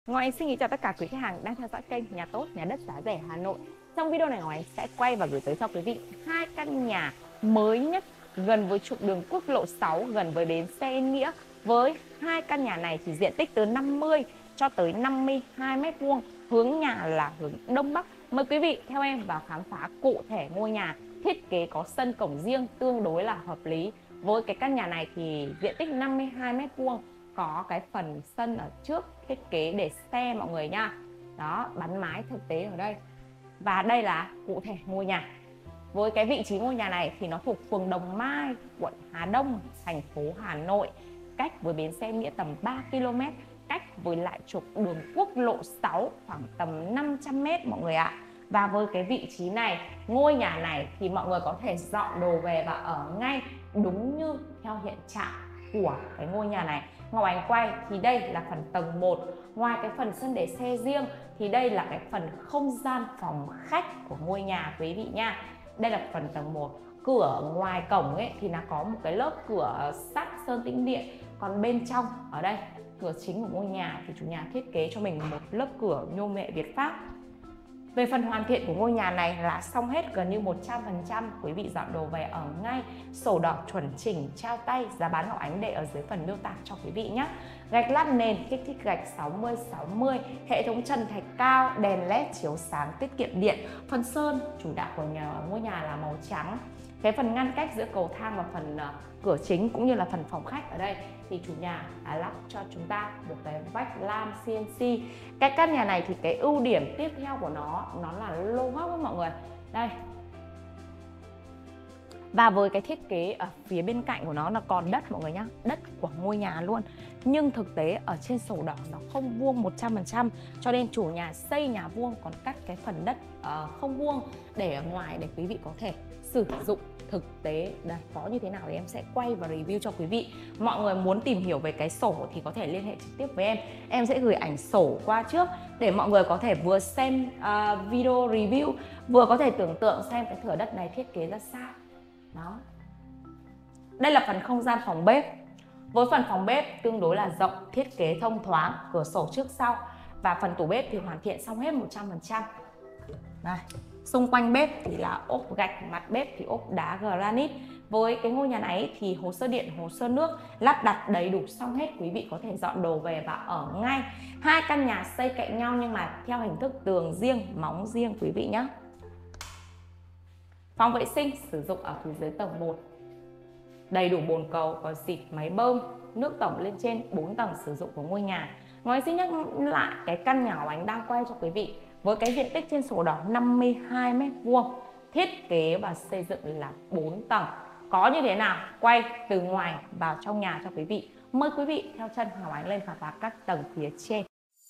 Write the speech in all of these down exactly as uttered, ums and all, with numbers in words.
Ngọc Ánh xin kính chào tất cả quý khách hàng đang theo dõi kênh Nhà Tốt Nhà Đất Giá Rẻ Hà Nội. Trong video này Ngọc Ánh sẽ quay và gửi tới cho quý vị hai căn nhà mới nhất gần với trục đường quốc lộ sáu, gần với bến xe Yên Nghĩa. Với hai căn nhà này thì diện tích từ năm mươi cho tới năm mươi hai mét vuông, hướng nhà là hướng đông bắc. Mời quý vị theo em vào khám phá cụ thể ngôi nhà. Thiết kế có sân cổng riêng tương đối là hợp lý. Với cái căn nhà này thì diện tích năm mươi hai mét vuông, có cái phần sân ở trước thiết kế để xe mọi người nha. Đó, bắn mái thực tế ở đây. Và đây là cụ thể ngôi nhà. Với cái vị trí ngôi nhà này thì nó thuộc phường Đồng Mai, quận Hà Đông, thành phố Hà Nội, cách với bến xe Nghĩa tầm ba ki lô mét, cách với lại trục đường quốc lộ sáu khoảng tầm năm trăm mét mọi người ạ. Và với cái vị trí này, ngôi nhà này thì mọi người có thể dọn đồ về và ở ngay đúng như theo hiện trạng của cái ngôi nhà này. Ngọc Ánh quay thì đây là phần tầng một. Ngoài cái phần sân để xe riêng thì đây là cái phần không gian phòng khách của ngôi nhà quý vị nha. Đây là phần tầng một. Cửa ngoài cổng ấy thì là có một cái lớp cửa sắt sơn tĩnh điện. Còn bên trong ở đây, cửa chính của ngôi nhà thì chủ nhà thiết kế cho mình một lớp cửa nhôm nghệ Việt Pháp. Về phần hoàn thiện của ngôi nhà này là xong hết gần như một trăm phần trăm. Quý vị dọn đồ về ở ngay, sổ đỏ chuẩn chỉnh, trao tay, giá bán Ngọc Ánh để ở dưới phần miêu tả cho quý vị nhé. Gạch lát nền, kích thước gạch sáu mươi sáu mươi, hệ thống trần thạch cao, đèn led chiếu sáng tiết kiệm điện. Phần sơn chủ đạo của nhà, ngôi nhà là màu trắng. Cái phần ngăn cách giữa cầu thang và phần uh, cửa chính cũng như là phần phòng khách ở đây thì chủ nhà đã lắp cho chúng ta một cái vách lam xê en xê. Cái căn nhà này thì cái ưu điểm tiếp theo của nó nó là lô góc với mọi người. Đây. Và với cái thiết kế ở phía bên cạnh của nó là còn đất mọi người nhá, đất của ngôi nhà luôn. Nhưng thực tế ở trên sổ đỏ nó không vuông một trăm phần trăm, cho nên chủ nhà xây nhà vuông còn cắt cái phần đất uh, không vuông để ở ngoài để quý vị có thể sử dụng thực tế. Đây, có như thế nào thì em sẽ quay và review cho quý vị. Mọi người muốn tìm hiểu về cái sổ thì có thể liên hệ trực tiếp với em. Em sẽ gửi ảnh sổ qua trước để mọi người có thể vừa xem uh, video review, vừa có thể tưởng tượng xem cái thửa đất này thiết kế ra sao. Đó. Đây là phần không gian phòng bếp. Với phần phòng bếp tương đối là rộng, thiết kế thông thoáng, cửa sổ trước sau. Và phần tủ bếp thì hoàn thiện xong hết một trăm phần trăm. Đây. Xung quanh bếp thì là ốp gạch, mặt bếp thì ốp đá granite. Với cái ngôi nhà này thì hồ sơ điện, hồ sơ nước lắp đặt đầy đủ xong hết. Quý vị có thể dọn đồ về và ở ngay. Hai căn nhà xây cạnh nhau nhưng mà theo hình thức tường riêng, móng riêng quý vị nhé. Phòng vệ sinh sử dụng ở phía dưới tầng một. Đầy đủ bồn cầu, có xịt, máy bơm, nước tổng lên trên bốn tầng sử dụng của ngôi nhà. Nói xin nhắc lại cái căn nhà Ngọc Ánh đang quay cho quý vị với cái diện tích trên sổ đỏ năm mươi hai mét vuông, thiết kế và xây dựng là bốn tầng. Có như thế nào? Quay từ ngoài vào trong nhà cho quý vị. Mời quý vị theo chân Ngọc Ánh lên khám phá các tầng phía trên.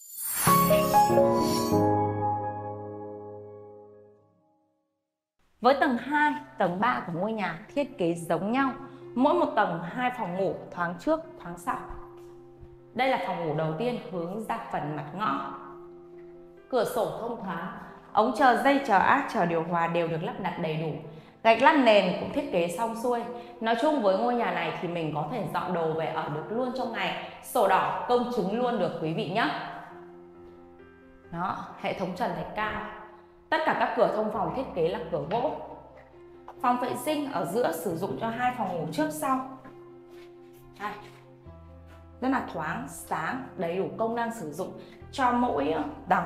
Với tầng hai, tầng ba của ngôi nhà thiết kế giống nhau. Mỗi một tầng hai phòng ngủ thoáng trước, thoáng sau. Đây là phòng ngủ đầu tiên hướng ra phần mặt ngõ. Cửa sổ thông thoáng, ống chờ dây, chờ áp, chờ điều hòa đều được lắp đặt đầy đủ. Gạch lát nền cũng thiết kế xong xuôi. Nói chung với ngôi nhà này thì mình có thể dọn đồ về ở được luôn trong ngày. Sổ đỏ công chứng luôn được quý vị nhé. Đó, hệ thống trần thạch cao. Tất cả các cửa thông phòng thiết kế là cửa gỗ. Phòng vệ sinh ở giữa sử dụng cho hai phòng ngủ trước sau. Đây. Rất là thoáng, sáng, đầy đủ công năng sử dụng cho mỗi tầng.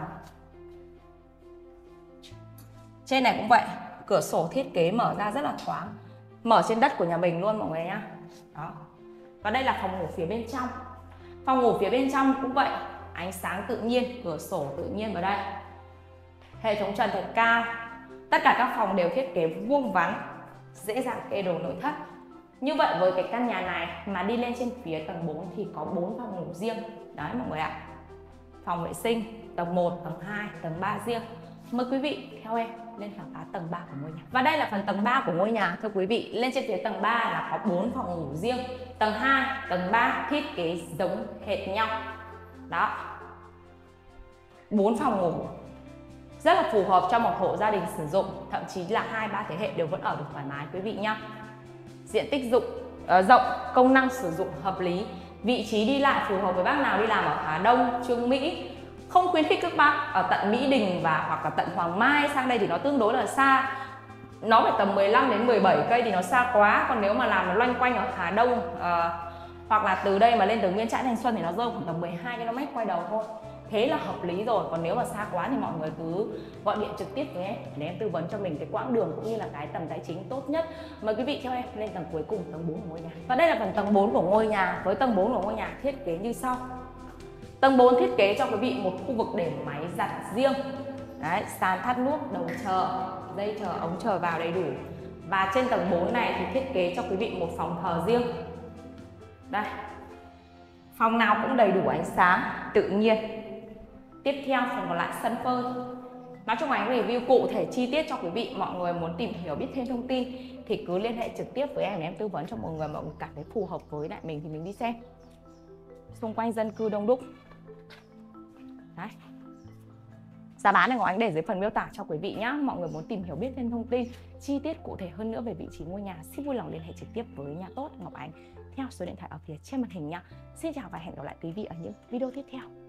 Trên này cũng vậy, cửa sổ thiết kế mở ra rất là thoáng. Mở trên đất của nhà mình luôn mọi người nhá. Đó. Và đây là phòng ngủ phía bên trong. Phòng ngủ phía bên trong cũng vậy, ánh sáng tự nhiên, cửa sổ tự nhiên vào đây. Hệ thống trần thạch cao. Tất cả các phòng đều thiết kế vuông vắn, dễ dàng kê đồ nội thất. Như vậy với cái căn nhà này mà đi lên trên phía tầng bốn thì có bốn phòng ngủ riêng. Đấy mọi người ạ. Phòng vệ sinh tầng một, tầng hai, tầng ba riêng. Mời quý vị theo em lên khám phá tầng ba của ngôi nhà. Và đây là phần tầng ba của ngôi nhà. Thưa quý vị, lên trên phía tầng ba là có bốn phòng ngủ riêng. Tầng hai, tầng ba thiết kế giống hệt nhau. Đó. bốn phòng ngủ. Rất là phù hợp cho một hộ gia đình sử dụng, thậm chí là hai ba thế hệ đều vẫn ở được thoải mái quý vị nhá. Diện tích dụng uh, rộng, công năng sử dụng hợp lý, vị trí đi lại phù hợp với bác nào đi làm ở Hà Đông, Trương Mỹ, Không khuyến khích các bác ở tận Mỹ Đình và hoặc là tận Hoàng Mai sang đây thì nó tương đối là xa. Nó phải tầm mười lăm đến mười bảy cây thì nó xa quá. Còn nếu mà làm nó loanh quanh ở Hà Đông uh, hoặc là từ đây mà lên từ Nguyễn Trãi Thanh Xuân thì nó rơi khoảng tầm mười hai ki lô mét quay đầu thôi. Thế là hợp lý rồi. Còn nếu mà xa quá thì mọi người cứ gọi điện trực tiếp với em để em tư vấn cho mình cái quãng đường cũng như là cái tầm tài chính tốt nhất. Mời quý vị theo em lên tầng cuối cùng, tầng bốn của ngôi nhà. Và đây là phần tầng bốn của ngôi nhà. Với tầng bốn của ngôi nhà thiết kế như sau. Tầng bốn thiết kế cho quý vị một khu vực để máy giặt riêng. Đấy, sàn thoát nước, đầu chờ, dây chờ, ống chờ vào đầy đủ. Và trên tầng bốn này thì thiết kế cho quý vị một phòng thờ riêng. Đây, phòng nào cũng đầy đủ ánh sáng tự nhiên. Tiếp theo phần còn lại sân phơi. Nói chung là anh review cụ thể chi tiết cho quý vị. Mọi người muốn tìm hiểu biết thêm thông tin thì cứ liên hệ trực tiếp với em để em tư vấn cho mọi người, mọi người cảm thấy phù hợp với lại mình thì mình đi xem. Xung quanh dân cư đông đúc. Đấy. Giá bán này của anh để dưới phần miêu tả cho quý vị nhé. Mọi người muốn tìm hiểu biết thêm thông tin chi tiết cụ thể hơn nữa về vị trí ngôi nhà, xin vui lòng liên hệ trực tiếp với Nhà Tốt Ngọc Ánh theo số điện thoại ở phía trên màn hình nha. Xin chào và hẹn gặp lại quý vị ở những video tiếp theo.